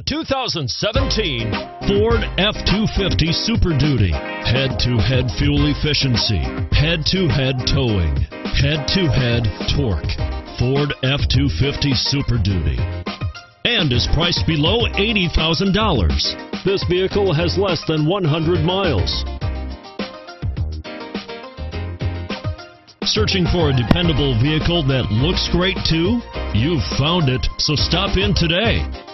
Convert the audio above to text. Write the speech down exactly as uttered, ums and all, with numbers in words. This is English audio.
The two thousand seventeen Ford F two fifty Super Duty. Head-to-head fuel efficiency, head-to-head towing, head-to-head torque. Ford F two fifty Super Duty. And is priced below eighty thousand dollars. This vehicle has less than one hundred miles. Searching for a dependable vehicle that looks great too? You've found it, so stop in today.